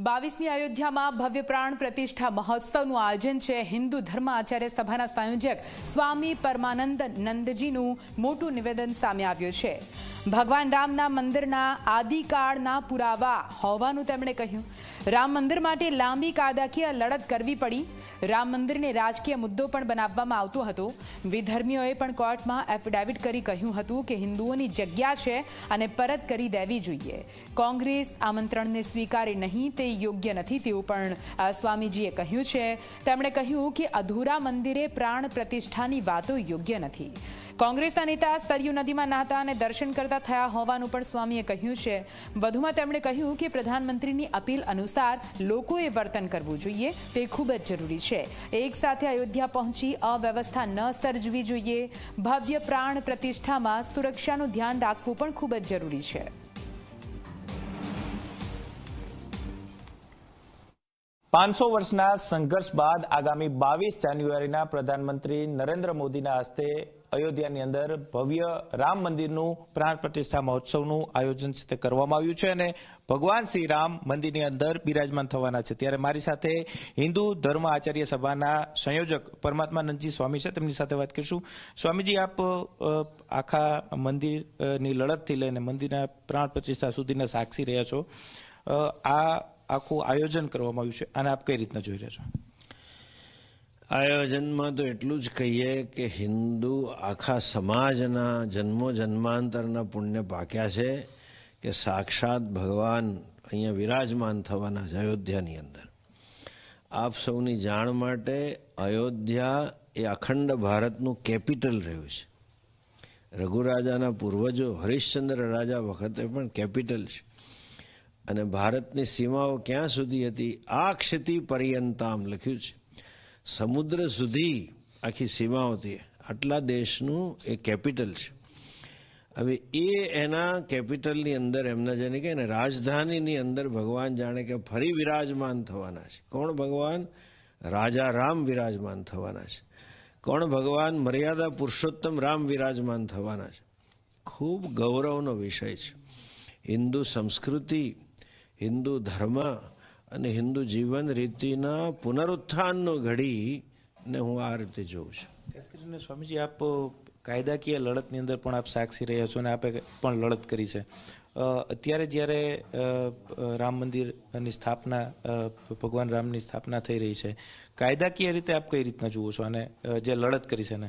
22મી અયોધ્યામાં ભવ્ય પ્રાણ પ્રતિષ્ઠા મહોત્સવનું આયોજન છે. હિન્દુ ધર્મ આચાર્ય સભાના સંયોજક સ્વામી પરમાનંદ નંદજીનું મોટું નિવેદન સામે આવ્યું છે. ભગવાન રામના મંદિરના આદિકાળના પુરાવા હોવાનું તેમણે કહ્યું. રામ મંદિર માટે લાંબી કાયદાકીય લડત કરવી પડી. રામ મંદિરને રાજકીય મુદ્દો પણ બનાવવામાં આવતો હતો. વિધર્મીઓએ પણ કોર્ટમાં એફિડેવિટ કરી કહ્યું હતું કે હિન્દુઓની જગ્યા છે અને પરત કરી દેવી જોઈએ. કોંગ્રેસ આમંત્રણને સ્વીકારે નહીં તે યોગ્ય નથી તેવું પણ સ્વામીજીએ કહ્યું છે. તેમણે કહ્યું કે અધૂરા મંદિરે પ્રાણ પ્રતિષ્ઠાની વાતો યોગ્ય નથી. કોંગ્રેસના નેતા સરયુ નદીમાં નહાતા અને દર્શન કરતા થયા હોવાનું પણ સ્વામીએ કહ્યું છે. વધુમાં તેમણે કહ્યું કે પ્રધાનમંત્રીની અપીલ અનુસાર લોકોએ વર્તન કરવું જોઈએ તે ખૂબ જ જરૂરી છે. એક સાથે અયોધ્યા પહોંચી અવ્યવસ્થા ન સર્જવી જોઈએ. ભવ્ય પ્રાણ પ્રતિષ્ઠામાં સુરક્ષાનું ધ્યાન રાખવું પણ ખૂબ જ જરૂરી છે. પાંચસો વર્ષના સંઘર્ષ બાદ આગામી 22 જાન્યુઆરીના પ્રધાનમંત્રી નરેન્દ્ર મોદીના હસ્તે અયોધ્યાની અંદર ભવ્ય રામ મંદિરનું પ્રાણ પ્રતિષ્ઠા મહોત્સવનું આયોજન છે તે કરવામાં આવ્યું છે અને ભગવાન શ્રી રામ મંદિરની અંદર બિરાજમાન થવાના છે. ત્યારે મારી સાથે હિન્દુ ધર્મ આચાર્ય સભાના સંયોજક પરમાત્માનંદજી સ્વામી છે, તેમની સાથે વાત કરીશું. સ્વામીજી, આપ આખા મંદિરની લડતથી લઈને મંદિરના પ્રાણ પ્રતિષ્ઠા સુધીના સાક્ષી રહ્યા છો. આ આખું આયોજન કરવામાં આવ્યું છે અને આપ કઈ રીતના જોઈ રહ્યા છો? આયોજનમાં તો એટલું જ કહીએ કે હિન્દુ આખા સમાજના જન્મો જન્માંતરના પુણ્ય પાક્યા છે કે સાક્ષાત ભગવાન અહીંયા વિરાજમાન થવાના છે અયોધ્યાની અંદર. આપ સૌની જાણ માટે અયોધ્યા એ અખંડ ભારતનું કેપિટલ રહ્યું છે. રઘુરાજાના પૂર્વજો હરિશ્ચંદ્ર રાજા વખતે પણ કેપિટલ છે અને ભારતની સીમાઓ ક્યાં સુધી હતી? આ ક્ષિતિ પર્યંતામ લખ્યું છે. સમુદ્ર સુધી આખી સીમાઓ હતી. આટલા દેશનું એ કેપિટલ છે. હવે એના કેપિટલની અંદર એમના જેને કહે ને રાજધાનીની અંદર ભગવાન જાણે કે ફરી વિરાજમાન થવાના છે. કોણ ભગવાન? રાજા રામ વિરાજમાન થવાના છે. કોણ ભગવાન? મર્યાદા પુરુષોત્તમ રામ વિરાજમાન થવાના છે. ખૂબ ગૌરવનો વિષય છે. હિન્દુ સંસ્કૃતિ, હિન્દુ ધર્મ અને હિન્દુ જીવન રીતિના પુનરુત્થાનનો ઘડીને હું આ રીતે જોઉં છું. ખાસ કરીને સ્વામીજી, આપ કાયદાકીય લડતની અંદર પણ આપ સાક્ષી રહ્યા છો અને આપે પણ લડત કરી છે. અત્યારે જ્યારે રામ મંદિરની સ્થાપના, ભગવાન રામની સ્થાપના થઈ રહી છે, કાયદાકીય રીતે આપ કઈ રીતના જુઓ છો અને જે લડત કરી છે ને?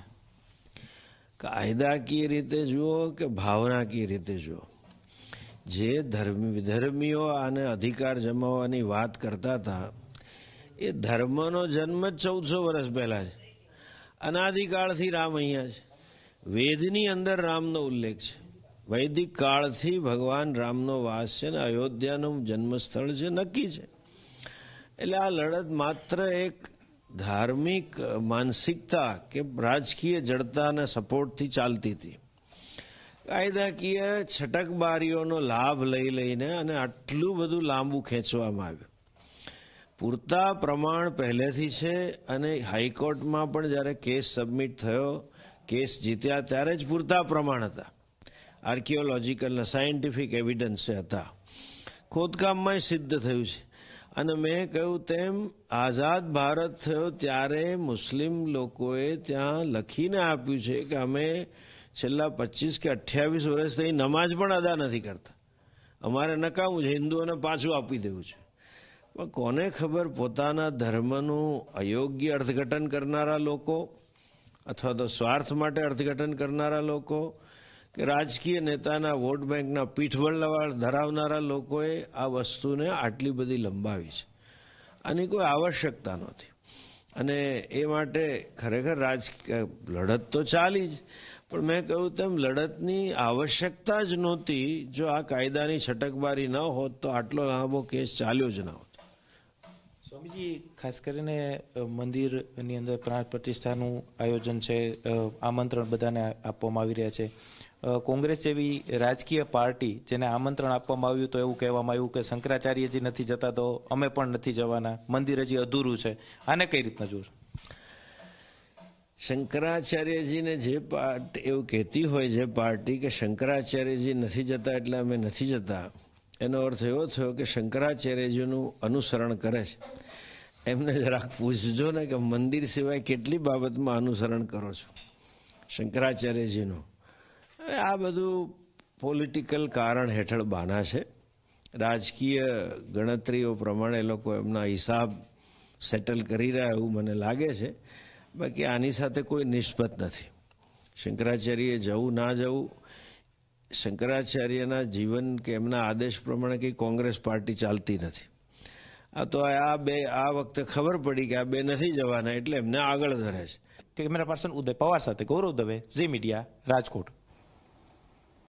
કાયદાકીય રીતે જુઓ કે ભાવનાકીય રીતે જુઓ, જે વિધર્મીઓ આને અધિકાર જમાવવાની વાત કરતા હતા એ ધર્મનો જન્મ જ 1400 વર્ષ પહેલાં છે. અનાદિકાળથી રામ અહીંયા છે. વેદની અંદર રામનો ઉલ્લેખ છે. વૈદિક કાળથી ભગવાન રામનો વાસ છે ને અયોધ્યાનું જન્મસ્થળ છે, નક્કી છે. એટલે આ લડત માત્ર એક ધાર્મિક માનસિકતા કે રાજકીય જડતાના સપોર્ટથી ચાલતી હતી. કાયદાકીય છટકબારીઓનો લાભ લઈને અને આટલું બધું લાંબુ ખેંચવામાં આવ્યું. પૂરતા પ્રમાણ પહેલેથી છે અને હાઈકોર્ટમાં પણ જ્યારે કેસ સબમિટ થયો, કેસ જીત્યા ત્યારે જ પૂરતા પ્રમાણ હતા. આર્કિયોલોજીકલ સાયન્ટિફિક એવિડન્સ હતા. ખોદકામમાં સિદ્ધ થયું છે. અને મેં કહ્યું તેમ આઝાદ ભારત થયો ત્યારે મુસ્લિમ લોકોએ ત્યાં લખીને આપ્યું છે કે અમે છેલ્લા 25 કે 28 વર્ષથી નમાજ પણ અદા નથી કરતા. અમારે નકામું છે, હિન્દુઓને પાછું આપી દેવું છે. પણ કોને ખબર, પોતાના ધર્મનું અયોગ્ય અર્થઘટન કરનારા લોકો અથવા તો સ્વાર્થ માટે અર્થઘટન કરનારા લોકો કે રાજકીય નેતાના વોટ બેંકના પીઠબળ ધરાવનારા લોકોએ આ વસ્તુને આટલી બધી લંબાવી છે. આની કોઈ આવશ્યકતા નહોતી અને એ માટે ખરેખર લડત તો ચાલી જ, પણ મેં કહ્યું તેમ લડતની આવશ્યકતા જ નહોતી. જો આ કાયદાની છટકબારી ન હોત તો આટલો લાંબો કેસ ચાલ્યો જ ન હોત. સ્વામીજી, ખાસ કરીને મંદિરની અંદર પ્રાણ પ્રતિષ્ઠાનું આયોજન છે, આમંત્રણ બધાને આપવામાં આવી રહ્યા છે. કોંગ્રેસ જેવી રાજકીય પાર્ટી જેને આમંત્રણ આપવામાં આવ્યું તો એવું કહેવામાં આવ્યું કે શંકરાચાર્યજી નથી જતા તો અમે પણ નથી જવાના, મંદિર હજી અધૂરું છે. આને કઈ રીતના જોશો? શંકરાચાર્યજીને જે પાર્ટી એવું કહેતી હોય, જે પાર્ટી કે શંકરાચાર્યજી નથી જતા એટલે અમે નથી જતા, એનો અર્થ એવો થયો કે શંકરાચાર્યજીનું અનુસરણ કરે છે એમને જરાક પૂછજો ને કે મંદિર સિવાય કેટલી બાબતમાં અનુસરણ કરો છો શંકરાચાર્યજીનું. આ બધું પોલિટિકલ કારણ હેઠળ બાના છે. રાજકીય ગણતરીઓ પ્રમાણે લોકો એમના હિસાબ સેટલ કરી રહ્યા એવું મને લાગે છે. બાકી આની સાથે કોઈ નિસ્બત નથી. શંકરાચાર્યએ જવું ના જવું, શંકરાચાર્યના જીવન કે એમના આદેશ પ્રમાણે કંઈ કોંગ્રેસ પાર્ટી ચાલતી નથી. આ તો આ વખતે ખબર પડી કે આ બે નથી જવાના એટલે એમને આગળ ધરે છે. કેમેરા પર્સન ઉદય પવાર સાથે ગૌરવ દવે, ઝી મીડિયા, રાજકોટ.